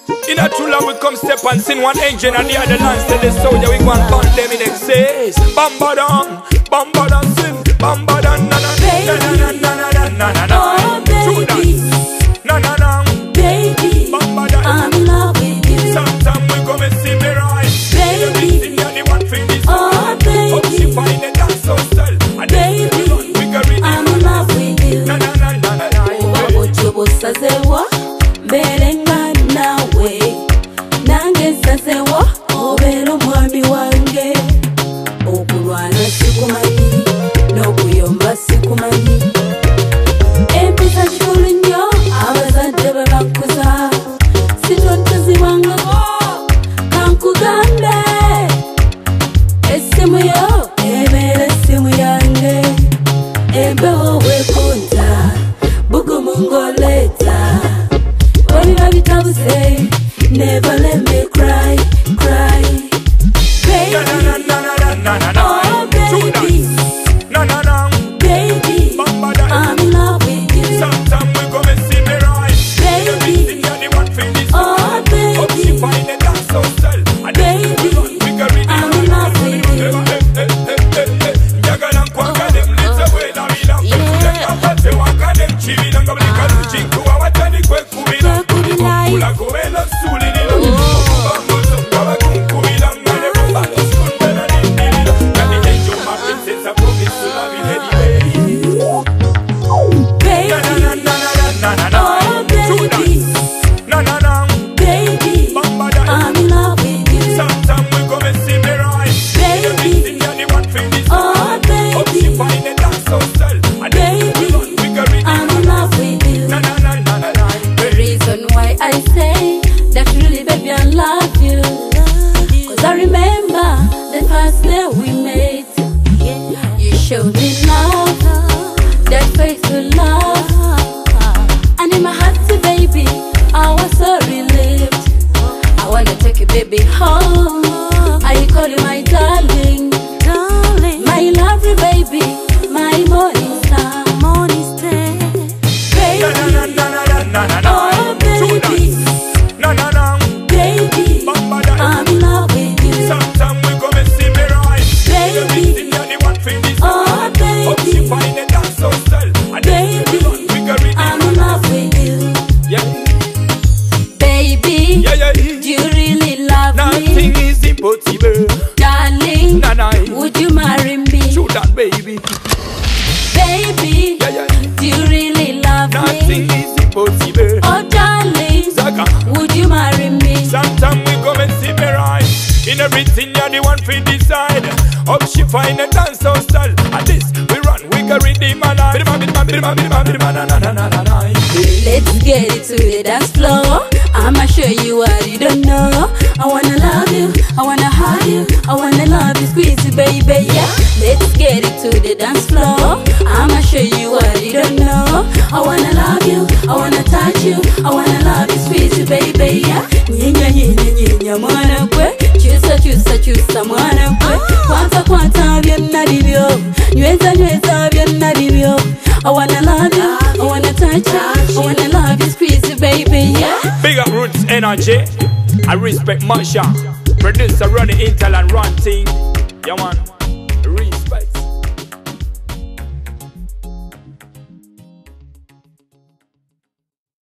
In a true love we come step and sing one engine and the other lines tell the soldier we go and burn them in excess. Bamba down, sing, bamba down, na na na na na na na na. Oh baby, na na na, baby, bamba down. I'm in love with you. Sometimes we come and see me right, baby. The one thing this oh baby, hope she find the dance so style. And baby, I'm in love with you. Na na na na na na. Ochobo sazewa, berenga nawe. Nange sazewa, obero mwami wange. Okulwana sikumanyi, n'okuyomba sikumanyi. Empisa kikulu nnyo, abazadde bwe bakuza. Sitontazibwangako, kankugambe. Essimu yo, ebeera essimu yange. Embewo bwekunta, bugumu ng'oleeta. Waliba bitabuse, never let me cry, cry. Baby, oh baby, baby, I'm in love with you. Sometimes we come and see me right, Baby, oh baby, baby, I'm in love with you. I say that really, baby, I love you. Cause I remember the first day we met. You showed me love, that faithful love. And in my heart, baby, I was so relieved. I wanna take you, baby, home. I call you my darling, darling, my lovely baby, my morning star, morning star. Baby, oh baby, baby, I'm in love with you. Sometimes we come and see me right, Baby, oh baby, find the dance so style. baby, I'm in love with you. Yeah. Baby, Yeah. do you really love Nothing me? is impossible. Darling, Nah. would you marry me? Shoot that baby. Baby, Yeah. do you really love Nothing me? is impossible. Oh darling, Zaga. would you marry me? Sometimes we come and see me right. In everything you're the one for decide. Hope she find a dance so style. At this we run, we can redeem my life. Let's get it to the dance floor. I'ma show you what you don't know. I wanna love you, I wanna hug you, I wanna love you, squeeze you, baby, yeah. Let's get it to the dance floor. I'ma show you what you don't know. I wanna love you, I wanna touch you, I wanna love you, squeeze you, baby, yeah. Nyenya mwana kwe, chusa mwana kwe. Kwanta byonna bibyo, nyweza byonna bibyo. I wanna love you, I wanna touch you, I wanna love you, squeeze you, baby, yeah. Big up Roots Energy. I respect Masha. Producer running Intel and run team. Yeah man.